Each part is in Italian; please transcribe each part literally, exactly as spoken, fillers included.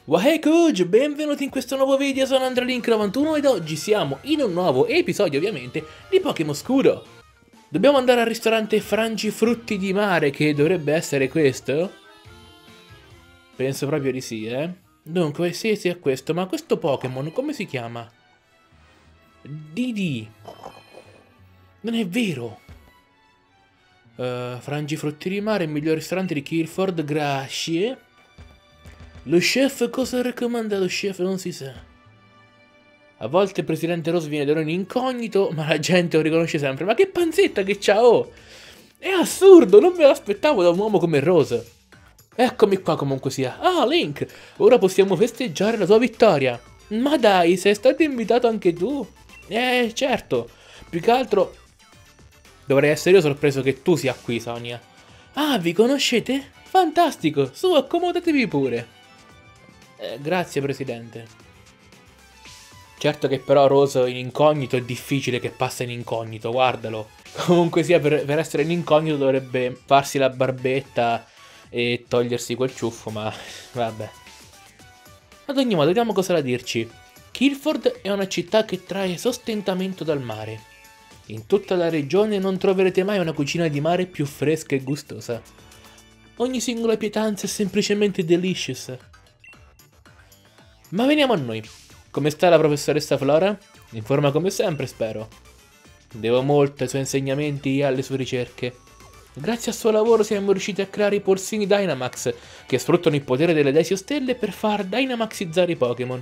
Wahey Kuj, benvenuti in questo nuovo video, sono AndreLink novantuno ed oggi siamo in un nuovo episodio ovviamente di Pokémon Scuro. Dobbiamo andare al ristorante Frangifrutti di Mare, che dovrebbe essere questo? Penso proprio di sì, eh? Dunque, sì, sì, è questo, ma questo Pokémon come si chiama? Didi. Non è vero. Uh, Frangifrutti di Mare, il miglior ristorante di Kilford, grazie. Lo chef cosa raccomanda lo chef non si sa. A volte il presidente Rose viene da noi in incognito, ma la gente lo riconosce sempre. Ma che panzetta che c'ha, oh! È assurdo, non me l'aspettavo da un uomo come Rose. Eccomi qua comunque sia. Ah, Link, ora possiamo festeggiare la tua vittoria. Ma dai, sei stato invitato anche tu? Eh, certo. Più che altro dovrei essere io sorpreso che tu sia qui, Sonia. Ah, vi conoscete? Fantastico, su, accomodatevi pure. Eh, grazie, presidente. Certo che però Rose in incognito è difficile che passa in incognito, guardalo. Comunque sia, per, per essere in incognito dovrebbe farsi la barbetta e togliersi quel ciuffo, ma vabbè. Ad ogni modo, vediamo cosa da dirci. Kilford è una città che trae sostentamento dal mare. In tutta la regione non troverete mai una cucina di mare più fresca e gustosa. Ogni singola pietanza è semplicemente delicious. Ma veniamo a noi. Come sta la professoressa Flora? In forma come sempre, spero. Devo molto ai suoi insegnamenti e alle sue ricerche. Grazie al suo lavoro siamo riusciti a creare i polsini Dynamax, che sfruttano il potere delle Desio Stelle per far Dynamaxizzare i Pokémon.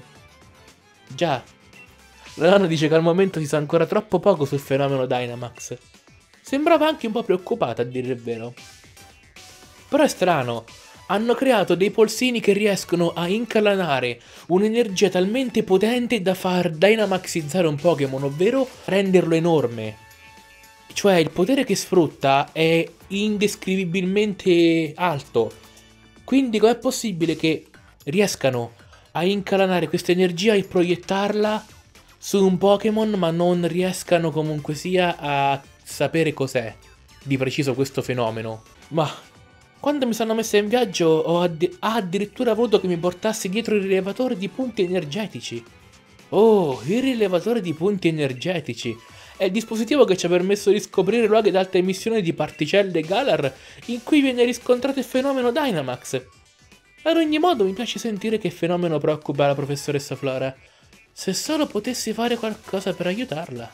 Già. La nonna dice che al momento si sa ancora troppo poco sul fenomeno Dynamax. Sembrava anche un po' preoccupata, a dire il vero. Però è strano. Hanno creato dei polsini che riescono a incalanare un'energia talmente potente da far Dynamaxizzare un Pokémon, ovvero renderlo enorme. Cioè il potere che sfrutta è indescrivibilmente alto. Quindi com'è possibile che riescano a incalanare questa energia e proiettarla su un Pokémon, ma non riescano comunque sia a sapere cos'è di preciso questo fenomeno? Ma quando mi sono messa in viaggio ho addi- ha addirittura voluto che mi portassi dietro il rilevatore di punti energetici. Oh, il rilevatore di punti energetici. È il dispositivo che ci ha permesso di scoprire luoghi ad alta emissione di particelle Galar in cui viene riscontrato il fenomeno Dynamax. Ad ogni modo mi piace sentire che fenomeno preoccupa la professoressa Flora. Se solo potessi fare qualcosa per aiutarla.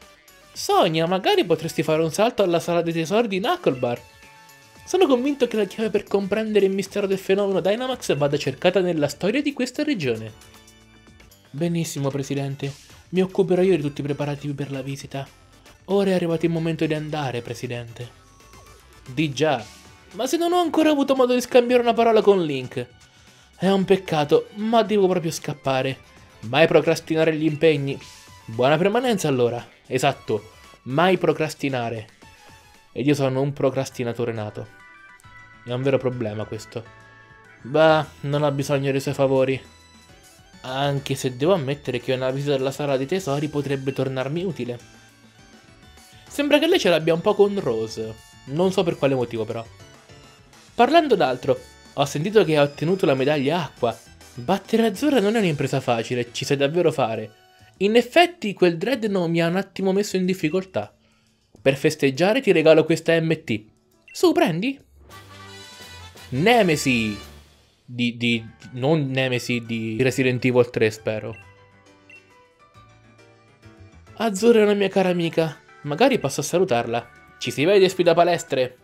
Sonia, magari potresti fare un salto alla sala dei tesori di Knucklebar. Sono convinto che la chiave per comprendere il mistero del fenomeno Dynamax vada cercata nella storia di questa regione. Benissimo, presidente. Mi occuperò io di tutti i preparativi per la visita. Ora è arrivato il momento di andare, presidente. Di già. Ma se non ho ancora avuto modo di scambiare una parola con Link. È un peccato, ma devo proprio scappare. Mai procrastinare gli impegni. Buona permanenza allora. Esatto, mai procrastinare. Ed io sono un procrastinatore nato. È un vero problema questo. Bah, non ha bisogno dei suoi favori. Anche se devo ammettere che una visita alla sala dei tesori potrebbe tornarmi utile. Sembra che lei ce l'abbia un po' con Rose. Non so per quale motivo però. Parlando d'altro, ho sentito che ha ottenuto la medaglia acqua. Battere Azzurra non è un'impresa facile, ci sai davvero fare. In effetti quel Dreadnought mi ha un attimo messo in difficoltà. Per festeggiare ti regalo questa M T. Su, prendi. Nemesi. Di, di... non Nemesi di Resident Evil tre, spero. Azzurra è una mia cara amica. Magari posso salutarla. Ci si vede, sfida palestre.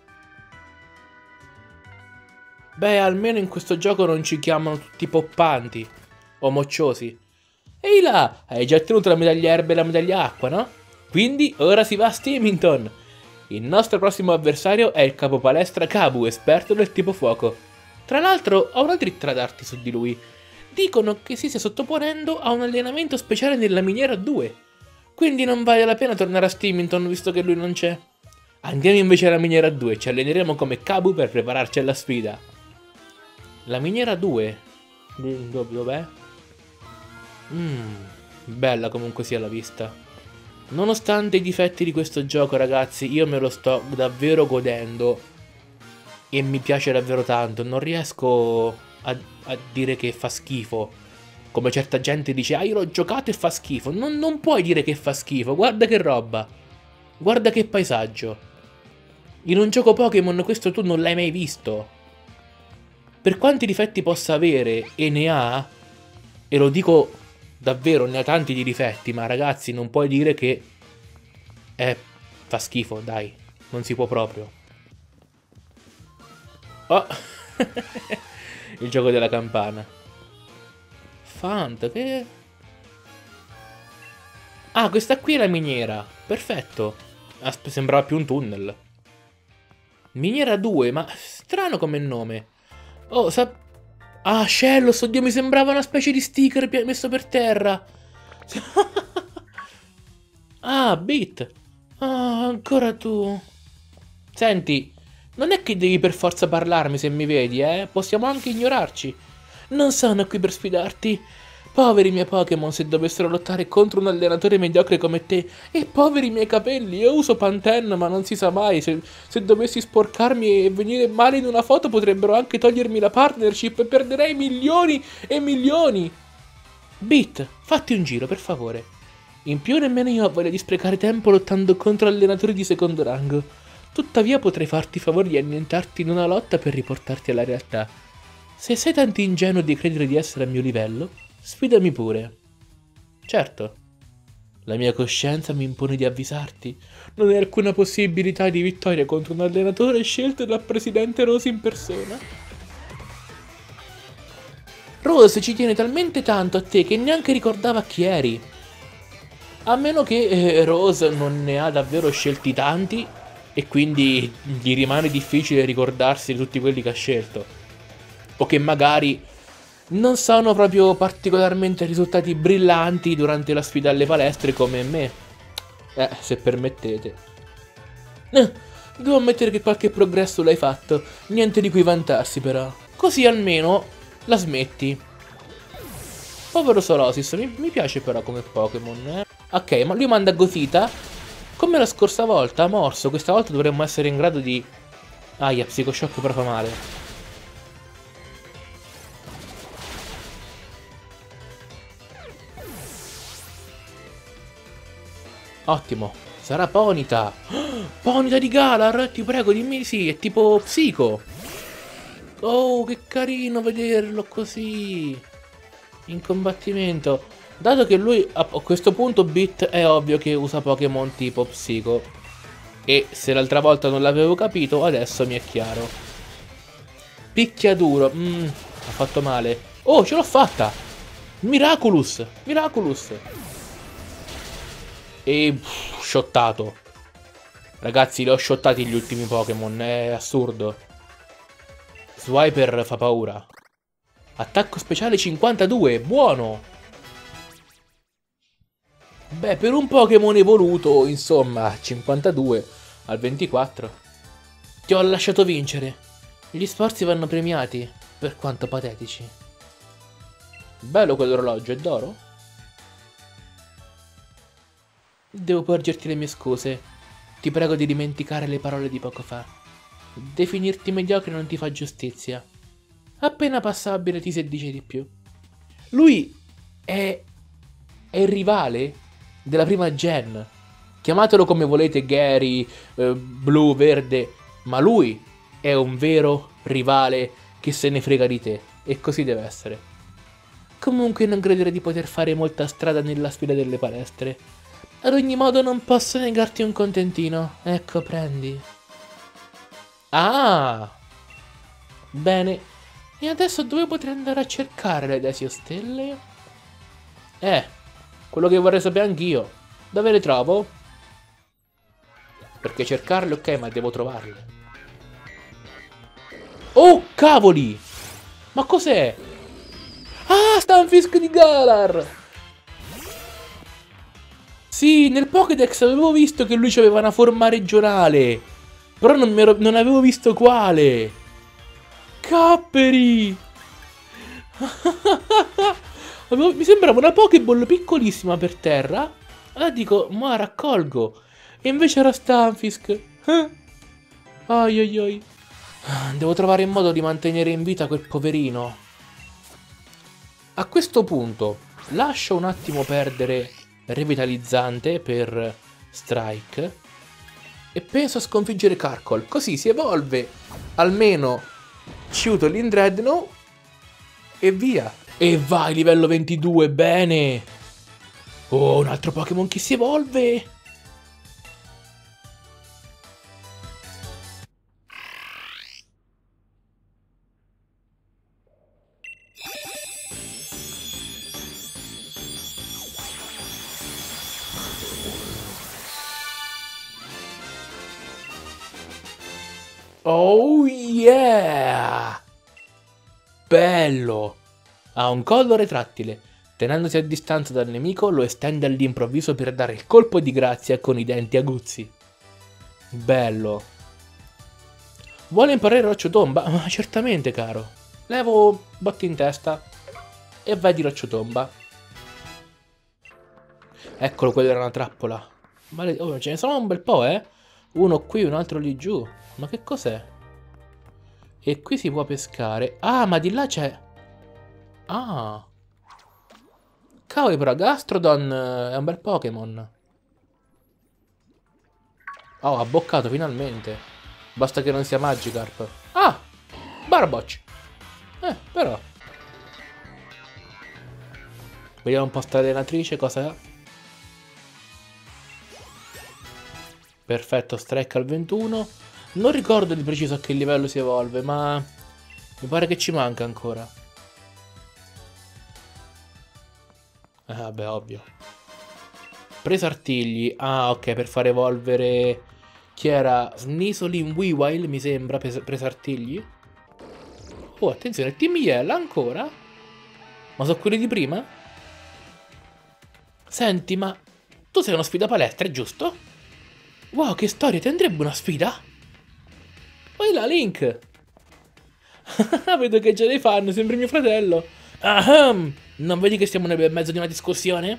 Beh, almeno in questo gioco non ci chiamano tutti poppanti. O mocciosi. Ehi là, hai già ottenuto la medaglia erba e la medaglia acqua, no? Quindi ora si va a Steamington. Il nostro prossimo avversario è il capo palestra Kabu, esperto del tipo fuoco. Tra l'altro ho una dritta da darti su di lui. Dicono che si stia sottoponendo a un allenamento speciale nella miniera due. Quindi non vale la pena tornare a Steamington visto che lui non c'è. Andiamo invece alla miniera due, ci alleneremo come Kabu per prepararci alla sfida. La miniera due? Dov'è? Mmm, bella comunque sia la vista. Nonostante i difetti di questo gioco, ragazzi, io me lo sto davvero godendo. E mi piace davvero tanto. Non riesco a, a dire che fa schifo. Come certa gente dice, ah io l'ho giocato e fa schifo. Non, non puoi dire che fa schifo, guarda che roba. Guarda che paesaggio. In un gioco Pokémon questo tu non l'hai mai visto. Per quanti difetti possa avere, e ne ha, e lo dico davvero, ne ha tanti di difetti, ma ragazzi non puoi dire che eh, fa schifo, dai, non si può proprio. Oh, il gioco della campana. Fant, che... Ah, questa qui è la miniera, perfetto. Ah, sembrava più un tunnel. Miniera due, ma strano come nome. Oh, sa... Ah, Shellos, oddio, mi sembrava una specie di sticker messo per terra. Ah, Bit. Ah, ancora tu. Senti, non è che devi per forza parlarmi se mi vedi, eh? Possiamo anche ignorarci. Non sono qui per sfidarti. Poveri miei Pokémon se dovessero lottare contro un allenatore mediocre come te. E poveri miei capelli, io uso Pantene ma non si sa mai. Se, se dovessi sporcarmi e venire male in una foto potrebbero anche togliermi la partnership e perderei milioni e milioni. Bit, fatti un giro per favore. In più nemmeno io ho voglia di sprecare tempo lottando contro allenatori di secondo rango. Tuttavia potrei farti il favore di annientarti in una lotta per riportarti alla realtà. Se sei tanto ingenuo di credere di essere al mio livello, sfidami pure. Certo. La mia coscienza mi impone di avvisarti. Non hai alcuna possibilità di vittoria contro un allenatore scelto dal presidente Rose in persona. Rose ci tiene talmente tanto a te che neanche ricordava chi eri. A meno che eh, Rose non ne ha davvero scelti tanti e quindi gli rimane difficile ricordarsi di tutti quelli che ha scelto. O che magari non sono proprio particolarmente risultati brillanti durante la sfida alle palestre come me. Eh, se permettete. Eh, devo ammettere che qualche progresso l'hai fatto. Niente di cui vantarsi però. Così almeno la smetti. Povero Solosis, mi, mi piace però come Pokémon, eh. Ok, ma lui manda Gothita. Come la scorsa volta, ha morso. Questa volta dovremmo essere in grado di... Aia, Psicoshock però fa male. Ottimo, sarà Ponyta. Ponyta di Galar, ti prego dimmi sì, è tipo Psico. Oh, che carino vederlo così in combattimento. Dato che lui a questo punto Bit è ovvio che usa Pokémon tipo Psico. E se l'altra volta non l'avevo capito, adesso mi è chiaro. Picchiaduro, mm, ha fatto male. Oh, ce l'ho fatta. Miraculous, Miraculous. E pff, shottato. Ragazzi, li ho shottati gli ultimi Pokémon, è assurdo. Swiper fa paura. Attacco speciale cinquantadue, buono. Beh, per un Pokémon evoluto, insomma, cinquantadue al ventiquattro. Ti ho lasciato vincere. Gli sforzi vanno premiati, per quanto patetici. Bello quell'orologio, è d'oro? Devo porgerti le mie scuse. Ti prego di dimenticare le parole di poco fa. Definirti mediocre non ti fa giustizia. Appena passabile ti si dice di più. Lui è... è il rivale della prima gen. Chiamatelo come volete, Gary, eh, blu, verde, ma lui è un vero rivale che se ne frega di te. E così deve essere. Comunque non credere di poter fare molta strada nella sfida delle palestre. Ad ogni modo non posso negarti un contentino. Ecco, prendi. Ah! Bene. E adesso dove potrei andare a cercare le Desio Stelle? Eh, quello che vorrei sapere anch'io. Dove le trovo? Perché cercarle ok, ma devo trovarle. Oh, cavoli! Ma cos'è? Ah, Stunfisk di Galar! Sì, nel Pokédex avevo visto che lui aveva una forma regionale. Però non, ero, non avevo visto quale. Capperi! Mi sembrava una Pokéball piccolissima per terra. Allora dico, ma raccolgo. E invece era Stunfisk. Eh? Ai ai ai. Devo trovare il modo di mantenere in vita quel poverino. A questo punto lascio un attimo perdere revitalizzante per Strike e penso a sconfiggere Carkol, così si evolve almeno Ciutolin Dreadnought e via. E vai, livello ventidue, bene. Oh, un altro Pokémon che si evolve. Oh yeah! Bello! Ha un collo retrattile. Tenendosi a distanza dal nemico lo estende all'improvviso per dare il colpo di grazia con i denti aguzzi. Bello. Vuole imparare Rocciatomba? Ma certamente, caro. Levo botti in testa e vai di Rocciatomba. Eccolo, quella era una trappola. Male... Oh, ce ne sono un bel po', eh? Uno qui, un altro lì giù. Ma che cos'è? E qui si può pescare. Ah, ma di là c'è... Ah. Cavolo, però Gastrodon è un bel Pokémon. Oh, ha boccato finalmente. Basta che non sia Magikarp. Ah! Barboch. Eh, però. Vediamo un po' sta allenatrice, cosa è? Perfetto, Strike al ventuno. Non ricordo di preciso a che livello si evolve, ma mi pare che ci manca ancora. Eh, vabbè, ovvio. Presa artigli. Ah, ok, per far evolvere... Chi era? Sneasolin Weavile, mi sembra, presa artigli. Oh, attenzione, Team Yell ancora? Ma sono quelli di prima? Senti, ma tu sei uno sfida palestra, giusto? Wow, che storia, ti andrebbe una sfida? Vai là, Link! Vedo che già dei fan, sembri mio fratello. Ahem! Non vedi che stiamo nel mezzo di una discussione?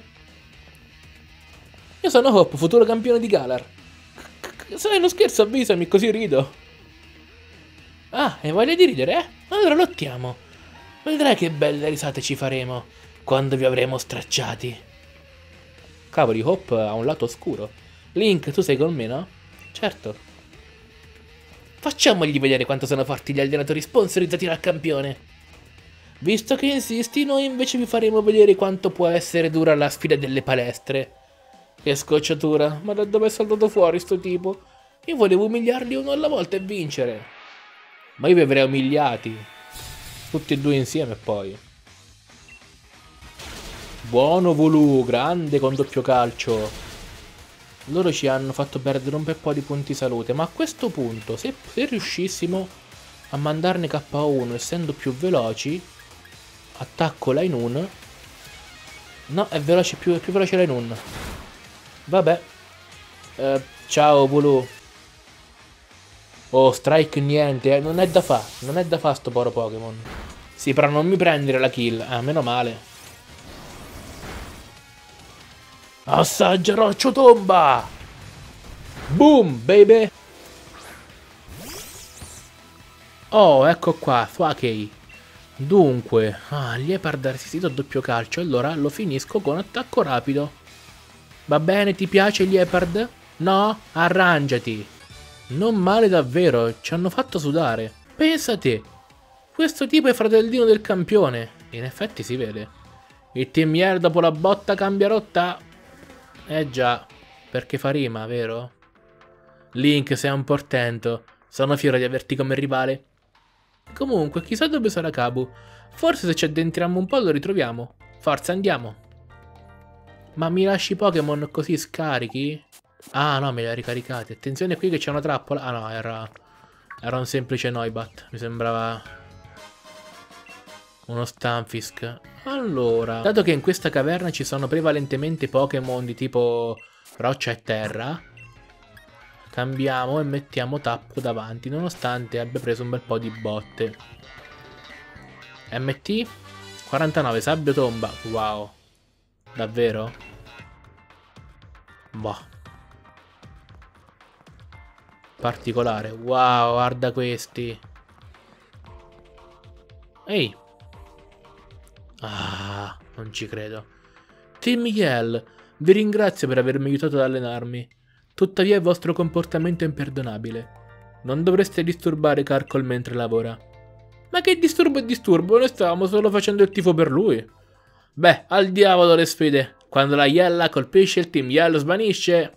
Io sono Hop, futuro campione di Galar. Sai, non scherzo, avvisami, così rido. Ah, hai voglia di ridere, eh? Allora lottiamo. Vedrai che belle risate ci faremo quando vi avremo stracciati. Cavoli, Hop ha un lato oscuro. Link, tu sei con me, no? Certo. Facciamogli vedere quanto sono forti gli allenatori sponsorizzati dal campione. Visto che insisti, noi invece vi faremo vedere quanto può essere dura la sfida delle palestre. Che scocciatura, ma da dove è saltato fuori sto tipo? Io volevo umiliarli uno alla volta e vincere. Ma io vi avrei umiliati. Tutti e due insieme poi. Buono Volu, grande con doppio calcio. Loro ci hanno fatto perdere un bel po' di punti salute, ma a questo punto, se, se riuscissimo a mandarne K O uno essendo più veloci, attacco Lainun. No, è veloce, più, è più veloce Lainun. Vabbè. Eh, ciao Volu. Oh, Strike niente, eh. Non è da fa, non è da fa sto povero Pokémon. Sì, però non mi prendere la kill, ah, meno male. Assaggia Rocciatomba! Boom, baby! Oh, ecco qua, Thwackey. Dunque, ah, Liepard ha resistito a doppio calcio, allora lo finisco con attacco rapido. Va bene, ti piace Liepard? No? Arrangiati. Non male davvero, ci hanno fatto sudare. Pensa te, questo tipo è fratellino del campione. In effetti si vede. Il Team Yell dopo la botta cambia rotta. Eh già, perché fa rima, vero? Link, sei un portento. Sono fiero di averti come rivale. Comunque, chissà dove sarà Kabu. Forse se ci addentriamo un po' lo ritroviamo. Forza, andiamo. Ma mi lasci Pokémon così scarichi? Ah no, me li ha ricaricati. Attenzione qui che c'è una trappola. Ah no, era, era un semplice Noibat. Mi sembrava uno Stunfisk. Allora, dato che in questa caverna ci sono prevalentemente Pokémon di tipo roccia e terra, cambiamo e mettiamo Tappo davanti, nonostante abbia preso un bel po' di botte. M T quarantanove, Sabbio Tomba. Wow. Davvero? Boh. Particolare. Wow, guarda questi. Ehi. Ah, non ci credo. Team Yell, vi ringrazio per avermi aiutato ad allenarmi. Tuttavia il vostro comportamento è imperdonabile. Non dovreste disturbare Carcol mentre lavora. Ma che disturbo e disturbo? Noi stavamo solo facendo il tifo per lui. Beh, al diavolo le sfide. Quando la Yella colpisce, il Team Yell svanisce.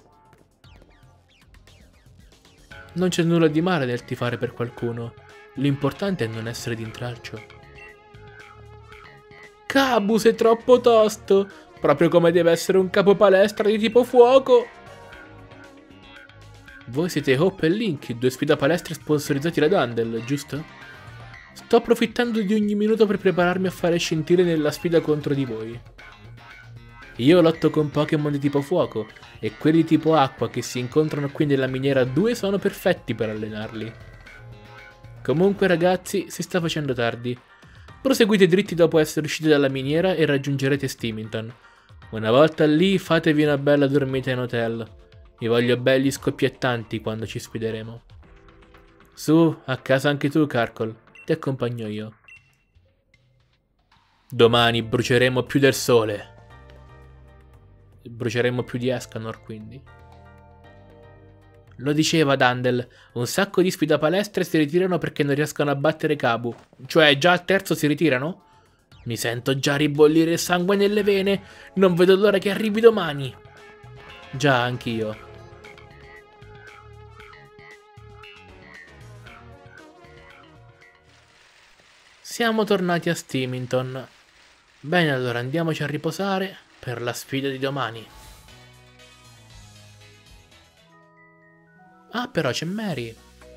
Non c'è nulla di male nel tifare per qualcuno. L'importante è non essere d'intralcio. Kabu, sei troppo tosto. Proprio come deve essere un capo palestra di tipo fuoco. Voi siete Hope e Link, due sfida palestre sponsorizzati da Dandel, giusto? Sto approfittando di ogni minuto per prepararmi a fare scintille nella sfida contro di voi. Io lotto con Pokémon di tipo fuoco, e quelli di tipo acqua che si incontrano qui nella miniera due sono perfetti per allenarli. Comunque ragazzi, si sta facendo tardi. Proseguite dritti dopo essere usciti dalla miniera e raggiungerete Stimington. Una volta lì fatevi una bella dormita in hotel. Mi voglio belli scoppiettanti quando ci sfideremo. Su, a casa anche tu, Carcol. Ti accompagno io. Domani bruceremo più del sole. Bruceremo più di Escanor, quindi. Lo diceva Dandel, un sacco di sfida palestre si ritirano perché non riescono a battere Kabu. Cioè, già al terzo si ritirano? Mi sento già ribollire il sangue nelle vene. Non vedo l'ora che arrivi domani. Già, anch'io. Siamo tornati a Stimington. Bene, allora andiamoci a riposare per la sfida di domani. Ah, però c'è Mary.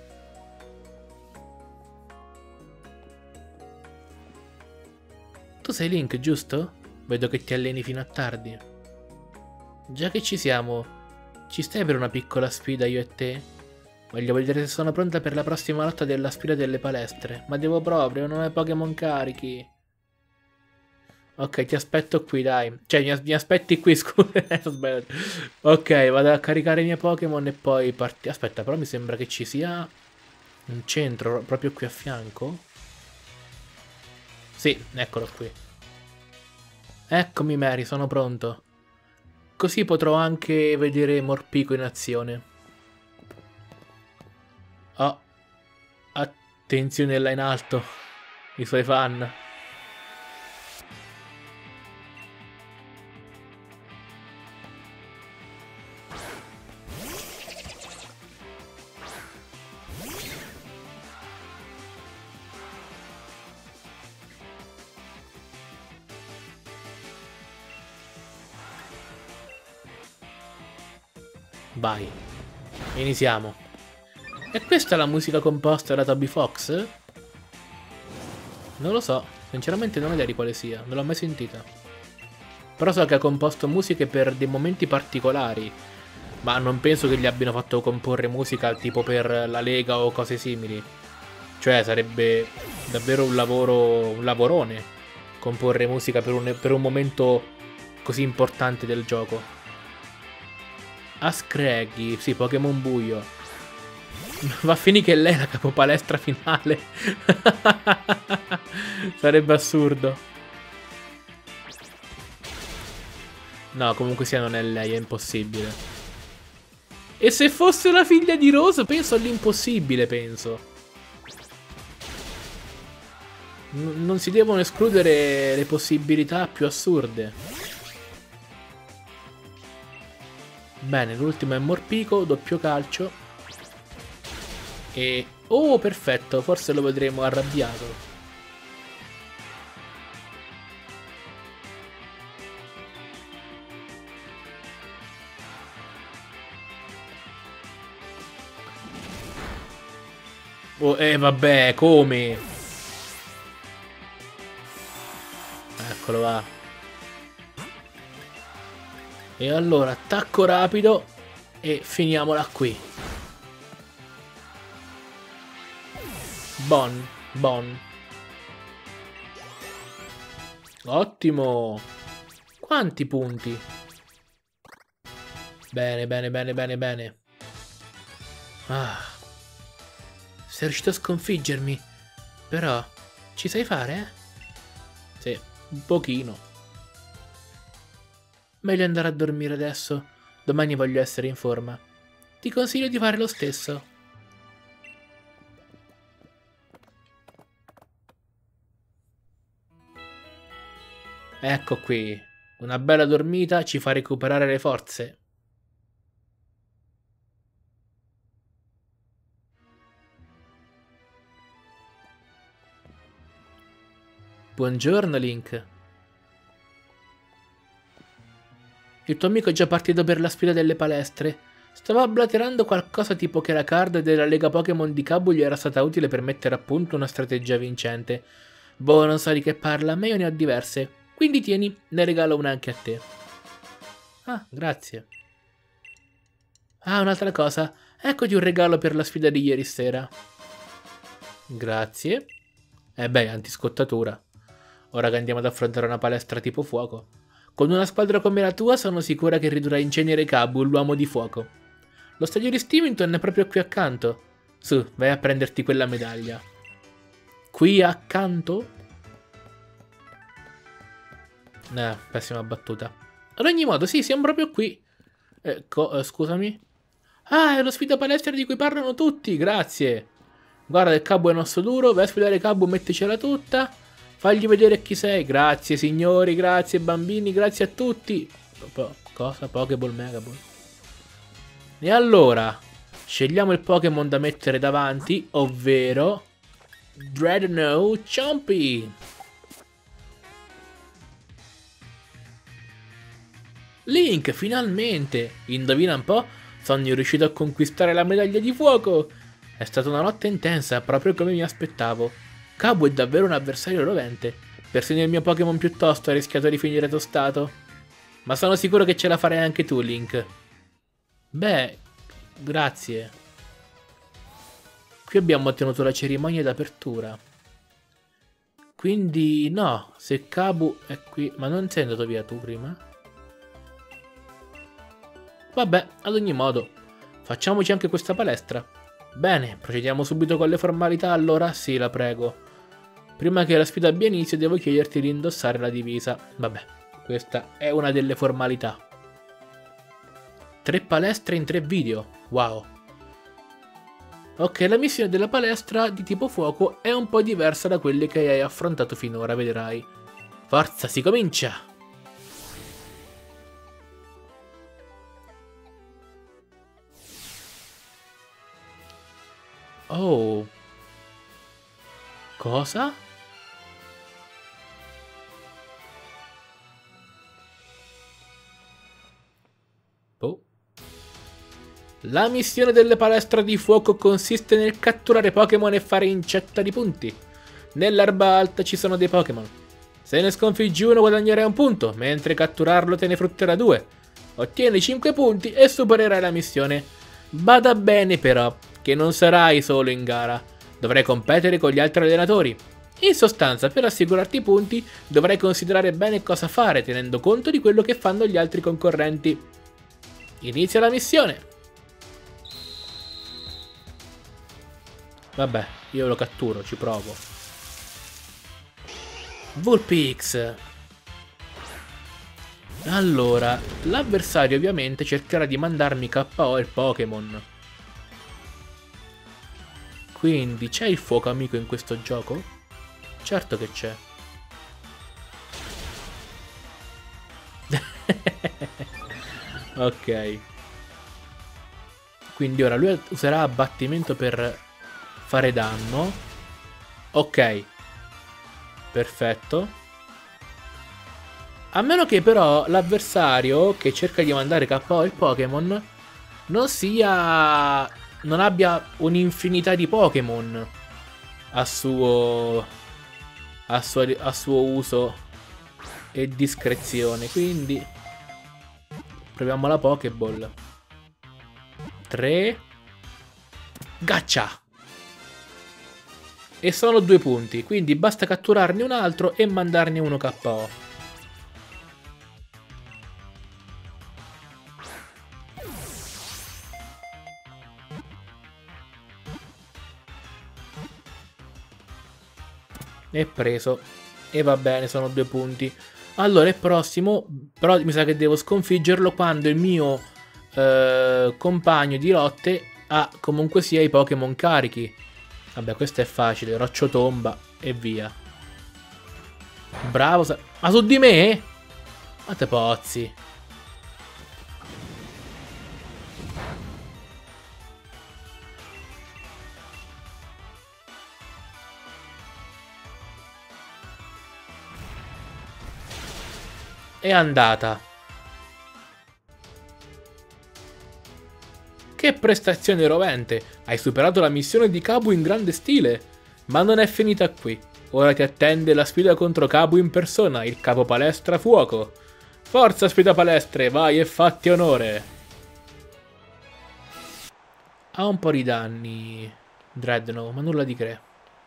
Tu sei Link, giusto? Vedo che ti alleni fino a tardi. Già che ci siamo, ci stai per una piccola sfida io e te? Voglio vedere se sono pronta per la prossima lotta della sfida delle palestre. Ma devo proprio, non ho Pokémon carichi. Ok, ti aspetto qui, dai. Cioè, mi, as mi aspetti qui, scusa. Ok, vado a caricare i miei Pokémon e poi parti. Aspetta, però mi sembra che ci sia un centro proprio qui a fianco. Sì, eccolo qui. Eccomi, Mary, sono pronto. Così potrò anche vedere Morpico in azione. Oh, attenzione là in alto, i suoi fan. Vai, iniziamo. E questa è la musica composta da Toby Fox? Non lo so, sinceramente non ho idea di quale sia, non l'ho mai sentita. Però so che ha composto musiche per dei momenti particolari, ma non penso che gli abbiano fatto comporre musica tipo per la Lega o cose simili. Cioè sarebbe davvero un lavoro, un lavorone, comporre musica per un, per un momento così importante del gioco. Ascreghi, sì, Pokémon buio. Va a finire che lei è la capopalestra finale. Sarebbe assurdo. No, comunque sia non è lei, è impossibile. E se fosse la figlia di Rose, penso all'impossibile, penso. N- non si devono escludere le possibilità più assurde. Bene, l'ultimo è Morpico, doppio calcio. E... oh, perfetto, forse lo vedremo arrabbiato. Oh, eh, vabbè, come? Eccolo, va. E allora, attacco rapido e finiamola qui. Bon, bon. Ottimo. Quanti punti? Bene, bene, bene, bene, bene. Ah. Sei riuscito a sconfiggermi. Però, ci sai fare, eh? Sì. Un pochino. Meglio andare a dormire adesso. Domani voglio essere in forma. Ti consiglio di fare lo stesso. Ecco qui. Una bella dormita ci fa recuperare le forze. Buongiorno, Link. Il tuo amico è già partito per la sfida delle palestre. Stava blaterando qualcosa tipo che la card della Lega Pokémon di Kabu gli era stata utile per mettere a punto una strategia vincente. Boh, non sa di che parla, ma io ne ho diverse. Quindi tieni, ne regalo una anche a te. Ah, grazie. Ah, un'altra cosa. Eccoti un regalo per la sfida di ieri sera. Grazie. Eh beh, antiscottatura. Ora che andiamo ad affrontare una palestra tipo fuoco. Con una squadra come la tua sono sicura che ridurrai in cenere Kabu, l'uomo di fuoco. Lo stadio di Steventon è proprio qui accanto. Su, vai a prenderti quella medaglia. Qui accanto? Eh, pessima battuta. Ad ogni modo, sì, siamo proprio qui. Eh, eh, scusami? Ah, è lo sfida palestra di cui parlano tutti, grazie. Guarda, il Kabu è un osso duro, vai a sfidare Kabu, metticela tutta. Fagli vedere chi sei. Grazie signori, grazie bambini, grazie a tutti. Po cosa? Pokéball Megaball. E allora, scegliamo il Pokémon da mettere davanti, ovvero Dreadnought Chompy. Link, finalmente! Indovina un po'? Sono riuscito a conquistare la medaglia di fuoco! È stata una notte intensa, proprio come mi aspettavo. Kabu è davvero un avversario rovente. Persino il mio Pokémon piuttosto ha rischiato di finire tostato. Ma sono sicuro che ce la farai anche tu, Link. Beh, grazie. Qui abbiamo ottenuto la cerimonia d'apertura. Quindi no, se Kabu è qui... Ma non sei andato via tu prima? Vabbè, ad ogni modo, facciamoci anche questa palestra. Bene, procediamo subito con le formalità allora? Sì, la prego. Prima che la sfida abbia inizio devo chiederti di indossare la divisa. Vabbè, questa è una delle formalità. Tre palestre in tre video. Wow. Ok, la missione della palestra di tipo fuoco è un po' diversa da quelle che hai affrontato finora, vedrai. Forza, si comincia! Oh. Cosa? Oh. La missione delle palestre di fuoco consiste nel catturare Pokémon e fare incetta di punti. Nell'erba alta ci sono dei Pokémon. Se ne sconfiggi uno guadagnerai un punto, mentre catturarlo te ne frutterà due. Ottieni cinque punti e supererai la missione. Bada bene però, che non sarai solo in gara. Dovrai competere con gli altri allenatori. In sostanza, per assicurarti i punti, dovrai considerare bene cosa fare, tenendo conto di quello che fanno gli altri concorrenti. Inizia la missione. Vabbè, io lo catturo, ci provo. Vulpix. Allora, l'avversario ovviamente cercherà di mandarmi K O il Pokémon. Quindi c'è il fuoco amico in questo gioco? Certo che c'è. Ok. Quindi ora lui userà abbattimento per fare danno. Ok. Perfetto. A meno che però l'avversario che cerca di mandare K O il Pokémon non sia... non abbia un'infinità di Pokémon a suo, a suo a suo uso e discrezione. Quindi proviamo la Pokéball. tre. Gaccia! E sono due punti, quindi basta catturarne un altro e mandarne uno K O. E preso. E va bene, sono due punti. Allora, il prossimo, però mi sa che devo sconfiggerlo quando il mio eh, compagno di lotte ha comunque sia i Pokémon carichi. Vabbè, questo è facile, Rocciotomba e via. Bravo, ma su di me? Ma te pozzi. È andata. Che prestazione rovente! Hai superato la missione di Kabu in grande stile. Ma non è finita qui. Ora ti attende la sfida contro Kabu in persona, il capo palestra fuoco. Forza sfida palestre, vai e fatti onore. Ha un po' di danni Dreadnought, ma nulla di che.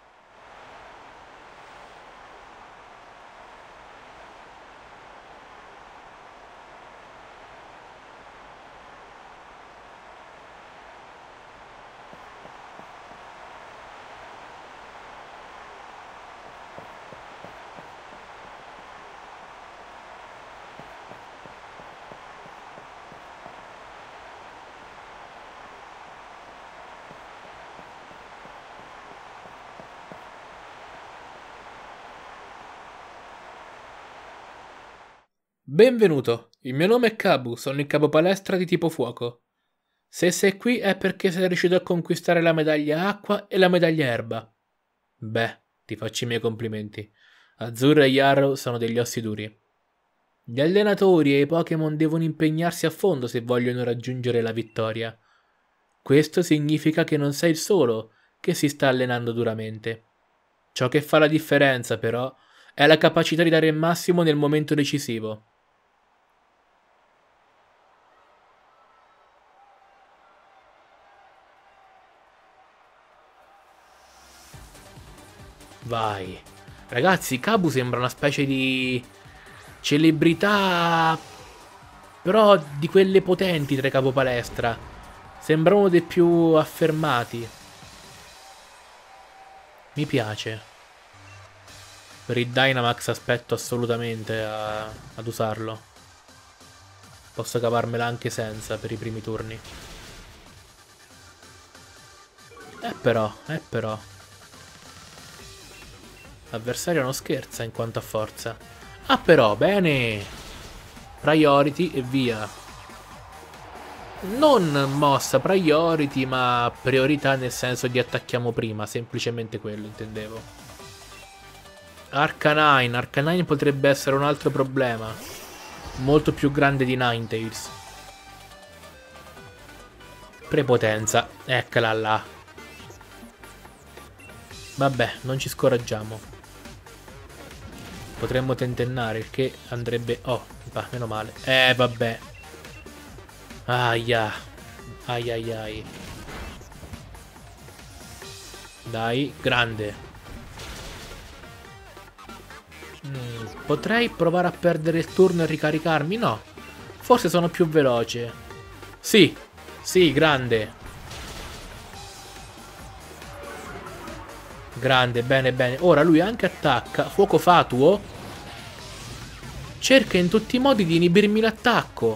Benvenuto, il mio nome è Kabu, sono il capo palestra di tipo fuoco. Se sei qui è perché sei riuscito a conquistare la medaglia acqua e la medaglia erba. Beh, ti faccio i miei complimenti. Azzurro e Yarrow sono degli ossi duri. Gli allenatori e i Pokémon devono impegnarsi a fondo se vogliono raggiungere la vittoria. Questo significa che non sei il solo che si sta allenando duramente. Ciò che fa la differenza, però, è la capacità di dare il massimo nel momento decisivo. Vai. Ragazzi, Kabu sembra una specie di celebrità, però di quelle potenti tra i capopalestra. Sembra uno dei più affermati. Mi piace. Per il Dynamax aspetto assolutamente a, ad usarlo. Posso cavarmela anche senza per i primi turni. Eh però, eh però. L'avversario non scherza in quanto a forza. Ah però, bene! Priority e via. Non mossa priority, ma priorità nel senso di attacchiamo prima. Semplicemente quello intendevo. Arcanine. Arcanine potrebbe essere un altro problema. Molto più grande di Ninetales. Prepotenza. Eccola là. Vabbè, non ci scoraggiamo. Potremmo tentennare, il che andrebbe... Oh, va, meno male. Eh, vabbè. Aia. Ai ai ai. Dai, grande. Mm, potrei provare a perdere il turno e ricaricarmi? No. Forse sono più veloce. Sì. Sì, grande. Grande, bene, bene. Ora lui anche attacca. Fuoco fatuo. Cerca in tutti i modi di inibirmi l'attacco.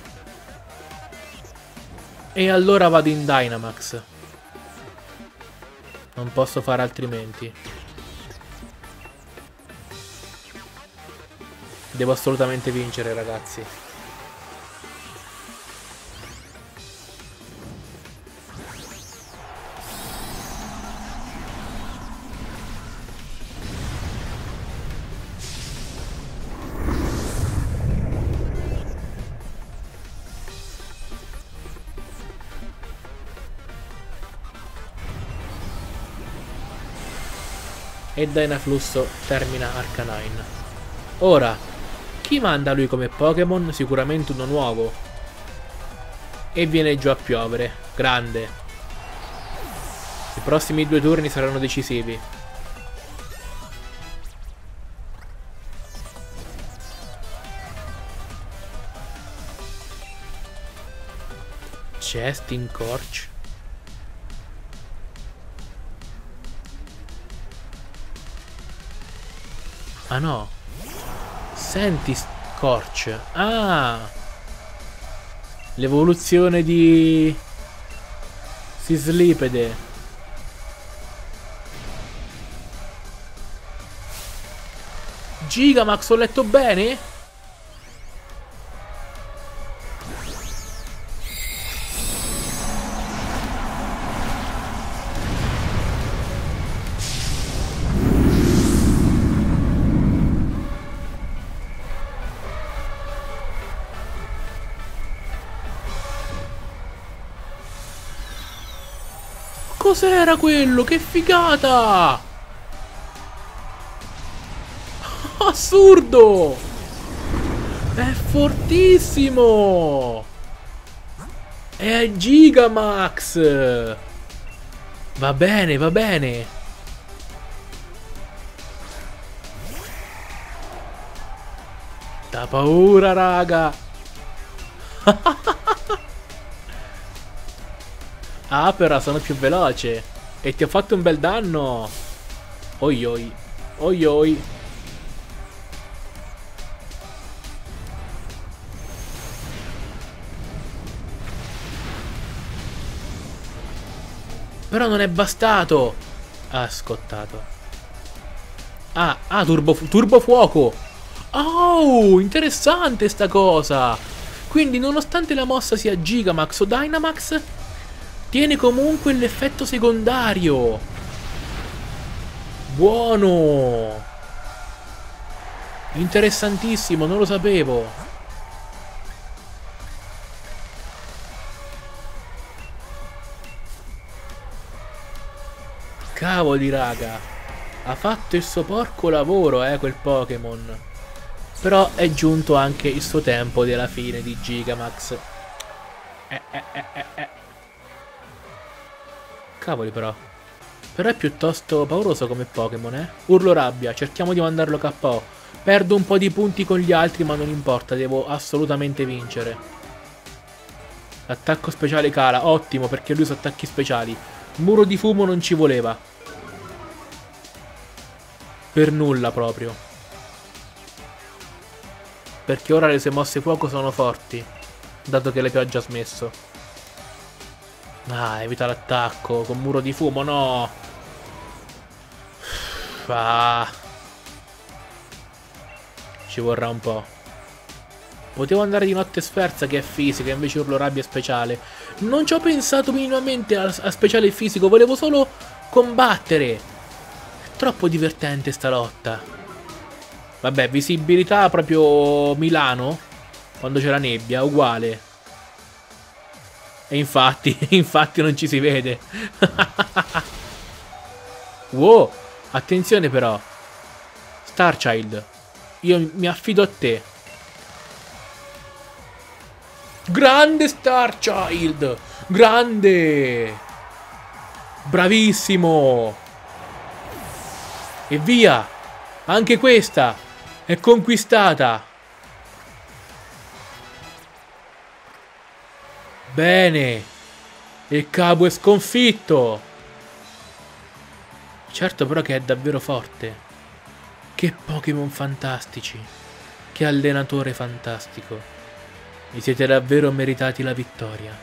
E allora vado in Dynamax. Non posso fare altrimenti. Devo assolutamente vincere, ragazzi. E Dynaflusso termina Arcanine. Ora, chi manda lui come Pokémon? Sicuramente uno nuovo. E viene giù a piovere. Grande. I prossimi due turni saranno decisivi. Chesting Corch. Ah no. Senti Scorch. Ah. L'evoluzione di Sislipede. Gigamax, ho letto bene? Cos'era quello? Che figata! Assurdo! È fortissimo! È Gigamax! Va bene, va bene! Da paura, raga! Ah, però sono più veloce! E ti ho fatto un bel danno! Oi oi! Oi oi! Però non è bastato! Ah, scottato. Ah, ah, turbo, turbo fuoco! Oh, interessante sta cosa! Quindi, nonostante la mossa sia Gigamax o Dynamax, tiene comunque l'effetto secondario! Buono! Interessantissimo, non lo sapevo! Cavoli, raga! Ha fatto il suo porco lavoro, eh, quel Pokémon. Però è giunto anche il suo tempo della fine di Gigamax. Eh, eh, eh, eh, eh. Cavoli, però. Però è piuttosto pauroso come Pokémon, eh. Urlo rabbia, cerchiamo di mandarlo K O. Perdo un po' di punti con gli altri, ma non importa, devo assolutamente vincere. L'attacco speciale cala, ottimo, perché lui sa attacchi speciali. Muro di fumo non ci voleva. Per nulla proprio. Perché ora le sue mosse fuoco sono forti, dato che la pioggia ha smesso. Ah, evita l'attacco con muro di fumo, no. Ah. Ci vorrà un po'. Potevo andare di notte sferza che è fisica, invece urlo rabbia è speciale. Non ci ho pensato minimamente a, a speciale e fisico, volevo solo combattere. Troppo divertente sta lotta. Vabbè, visibilità proprio Milano, quando c'è la nebbia, uguale. E infatti, infatti non ci si vede. Wow, attenzione però. Starchild, io mi affido a te. Grande Starchild! Grande! Bravissimo! E via! Anche questa è conquistata! Bene! Il Kabu è sconfitto! Certo però che è davvero forte. Che Pokémon fantastici! Che allenatore fantastico! Vi siete davvero meritati la vittoria.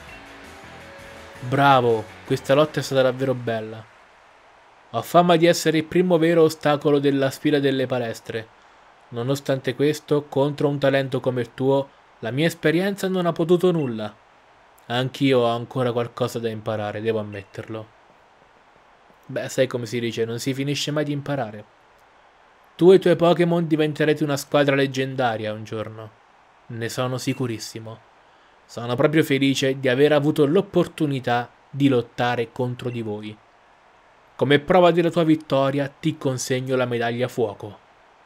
Bravo! Questa lotta è stata davvero bella. Ho fama di essere il primo vero ostacolo della sfida delle palestre. Nonostante questo, contro un talento come il tuo, la mia esperienza non ha potuto nulla. Anch'io ho ancora qualcosa da imparare, devo ammetterlo. Beh, sai come si dice, non si finisce mai di imparare. Tu e i tuoi Pokémon diventerete una squadra leggendaria un giorno. Ne sono sicurissimo. Sono proprio felice di aver avuto l'opportunità di lottare contro di voi. Come prova della tua vittoria ti consegno la medaglia fuoco.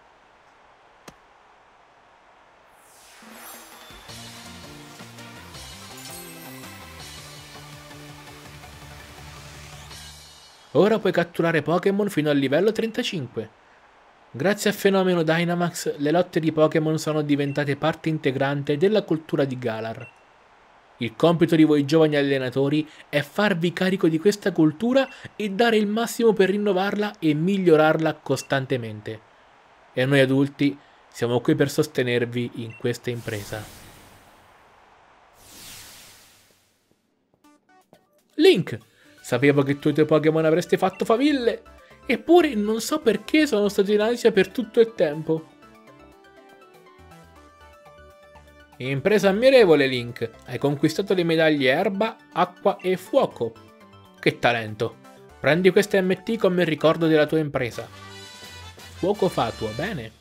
Ora puoi catturare Pokémon fino al livello trentacinque. Grazie al fenomeno Dynamax, le lotte di Pokémon sono diventate parte integrante della cultura di Galar. Il compito di voi giovani allenatori è farvi carico di questa cultura e dare il massimo per rinnovarla e migliorarla costantemente. e noi adulti siamo qui per sostenervi in questa impresa. Link, sapevo che tu e i tuoi Pokémon avreste fatto faville, eppure non so perché sono stato in ansia per tutto il tempo. Impresa ammirevole, Link. Hai conquistato le medaglie erba, acqua e fuoco. Che talento. Prendi questa M T come ricordo della tua impresa. Fuoco fatuo, bene.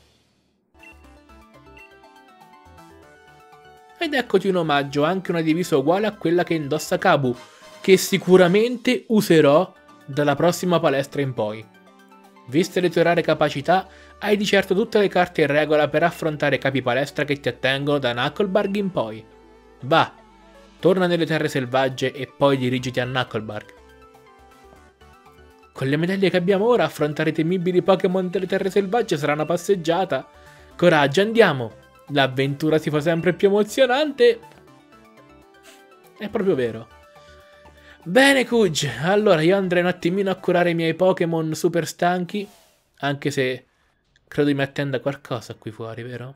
Ed eccoti un omaggio, anche una divisa uguale a quella che indossa Kabu, che sicuramente userò dalla prossima palestra in poi. Viste le tue rare capacità, hai di certo tutte le carte in regola per affrontare i capi palestra che ti attengono da Knucklebarg in poi. Va, torna nelle terre selvagge e poi dirigiti a Knucklebarg. Con le medaglie che abbiamo ora, affrontare i temibili Pokémon delle terre selvagge sarà una passeggiata. Coraggio, andiamo! L'avventura si fa sempre più emozionante. È proprio vero. Bene, Kuj, allora io andrei un attimino a curare i miei Pokémon super stanchi, anche se credo mi attenda qualcosa qui fuori, vero?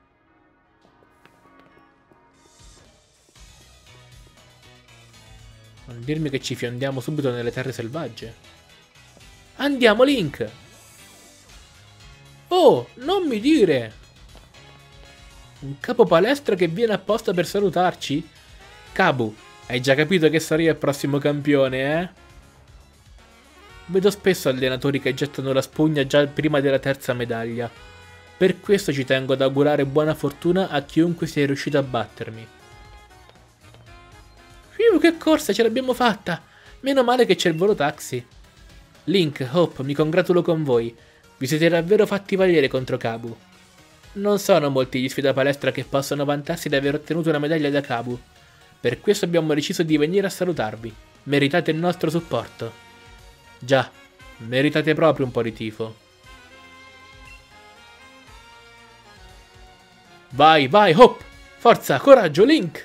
Non dirmi che ci fiondiamo subito nelle terre selvagge. Andiamo, Link! Oh, non mi dire! Un capo palestra che viene apposta per salutarci? Kabu, hai già capito che sarò io il prossimo campione, eh? Vedo spesso allenatori che gettano la spugna già prima della terza medaglia. Per questo ci tengo ad augurare buona fortuna a chiunque sia riuscito a battermi. Fiu, che corsa, ce l'abbiamo fatta! Meno male che c'è il volo taxi. Link, Hope, mi congratulo con voi. Vi siete davvero fatti valere contro Kabu. Non sono molti gli sfidapalestra che possono vantarsi di aver ottenuto una medaglia da Kabu. Per questo abbiamo deciso di venire a salutarvi. Meritate il nostro supporto. Già, meritate proprio un po' di tifo. Vai, vai, Hop! Forza, coraggio, Link!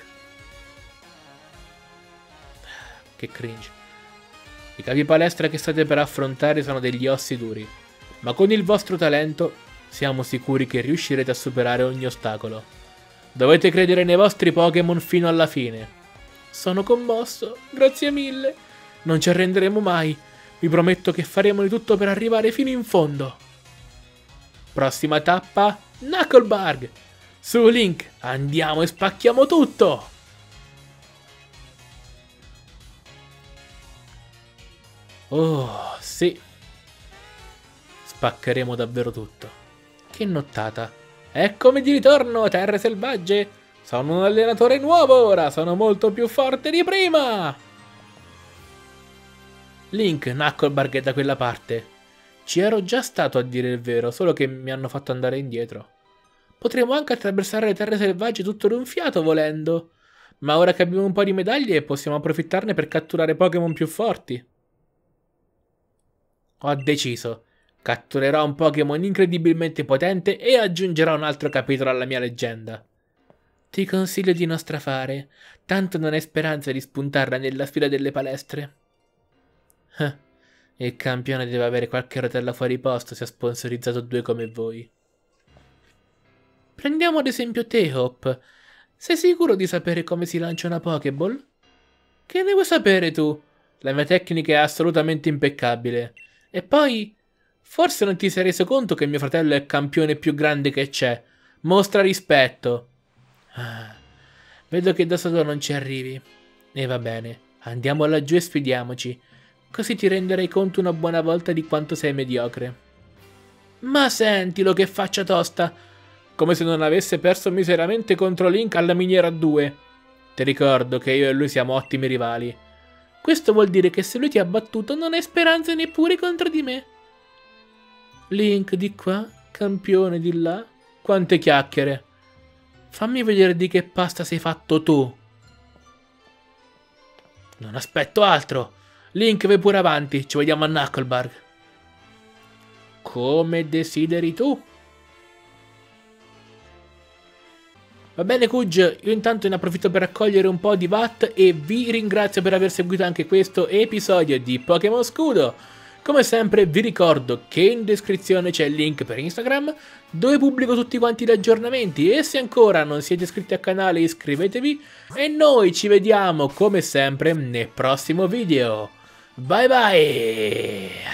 Che cringe. I capi palestra che state per affrontare sono degli ossi duri, ma con il vostro talento siamo sicuri che riuscirete a superare ogni ostacolo. Dovete credere nei vostri Pokémon fino alla fine. Sono commosso, grazie mille. Non ci arrenderemo mai. Vi prometto che faremo di tutto per arrivare fino in fondo. Prossima tappa, Knucklebarg. Su, Link, andiamo e spacchiamo tutto. Oh, sì. Spaccheremo davvero tutto. Che nottata. Eccomi di ritorno, terre selvagge. Sono un allenatore nuovo ora, sono molto più forte di prima. Link, Knucklebarg è da quella parte. Ci ero già stato a dire il vero, solo che mi hanno fatto andare indietro. Potremmo anche attraversare le terre selvagge tutto d'un fiato volendo. Ma ora che abbiamo un po' di medaglie possiamo approfittarne per catturare Pokémon più forti. Ho deciso. Catturerò un Pokémon incredibilmente potente e aggiungerò un altro capitolo alla mia leggenda. Ti consiglio di non strafare, tanto non hai speranza di spuntarla nella fila delle palestre. Eh, il campione deve avere qualche rotella fuori posto se ha sponsorizzato due come voi. Prendiamo ad esempio te, Hop. Sei sicuro di sapere come si lancia una Pokéball? Che ne vuoi sapere tu? La mia tecnica è assolutamente impeccabile. E poi, forse non ti sei reso conto che mio fratello è il campione più grande che c'è. Mostra rispetto. Ah, vedo che da solo non ci arrivi. E va bene, andiamo laggiù e sfidiamoci. Così ti renderai conto una buona volta di quanto sei mediocre. Ma sentilo che faccia tosta! Come se non avesse perso miseramente contro Link alla miniera due. Ti ricordo che io e lui siamo ottimi rivali. Questo vuol dire che se lui ti ha battuto non hai speranze neppure contro di me. Link di qua, campione di là. Quante chiacchiere. Fammi vedere di che pasta sei fatto tu. Non aspetto altro. Link, vai pure avanti, ci vediamo a Knucklebarg. Come desideri tu. Va bene, Kuj, io intanto ne approfitto per raccogliere un po' di watt e vi ringrazio per aver seguito anche questo episodio di Pokémon Scudo. Come sempre vi ricordo che in descrizione c'è il link per Instagram, dove pubblico tutti quanti gli aggiornamenti, e se ancora non siete iscritti al canale iscrivetevi, e noi ci vediamo come sempre nel prossimo video. Bye bye!